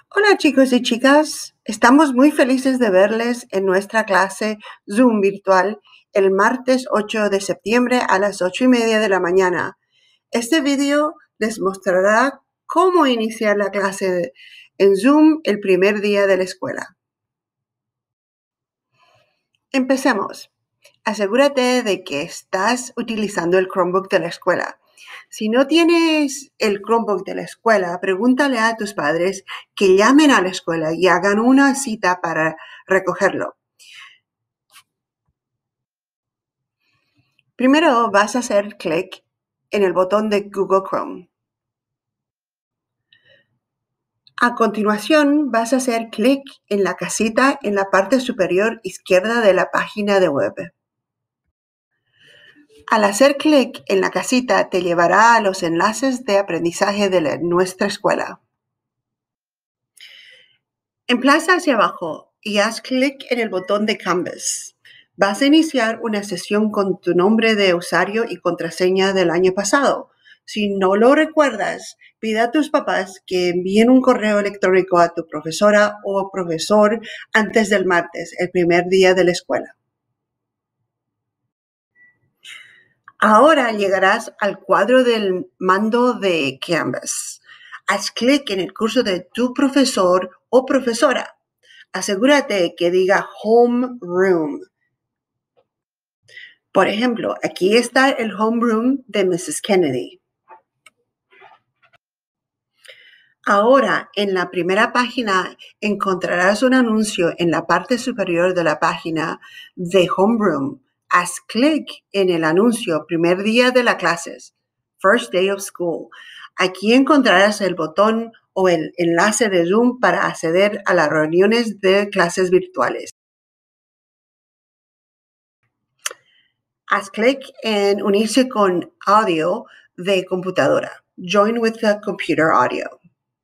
Hola chicos y chicas, estamos muy felices de verles en nuestra clase Zoom virtual el martes 8 de septiembre a las 8:30 de la mañana. Este video les mostrará cómo iniciar la clase en Zoom el primer día de la escuela. Empecemos. Asegúrate de que estás utilizando el Chromebook de la escuela. Si no tienes el Chromebook de la escuela, pregúntale a tus padres que llamen a la escuela y hagan una cita para recogerlo. Primero vas a hacer clic en el botón de Google Chrome. A continuación, vas a hacer clic en la casita en la parte superior izquierda de la página de web. Al hacer clic en la casita, te llevará a los enlaces de aprendizaje de nuestra escuela. Emplaza hacia abajo y haz clic en el botón de Canvas. Vas a iniciar una sesión con tu nombre de usuario y contraseña del año pasado. Si no lo recuerdas, pide a tus papás que envíen un correo electrónico a tu profesora o profesor antes del martes, el primer día de la escuela. Ahora llegarás al cuadro del mando de Canvas. Haz clic en el curso de tu profesor o profesora. Asegúrate que diga Home Room. Por ejemplo, aquí está el Home Room de Mrs. Kennedy. Ahora, en la primera página encontrarás un anuncio en la parte superior de la página de Home Room. Haz clic en el anuncio Primer día de las clases, First Day of School. Aquí encontrarás el botón o el enlace de Zoom para acceder a las reuniones de clases virtuales. Haz clic en unirse con audio de computadora. Join with the computer audio.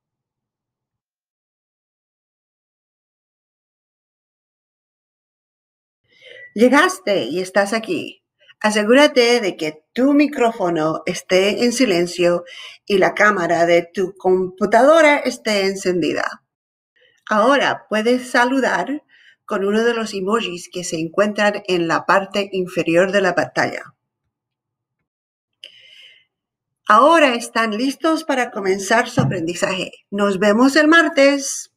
Llegaste y estás aquí. Asegúrate de que tu micrófono esté en silencio y la cámara de tu computadora esté encendida. Ahora puedes saludar con uno de los emojis que se encuentran en la parte inferior de la pantalla. Ahora están listos para comenzar su aprendizaje. Nos vemos el martes.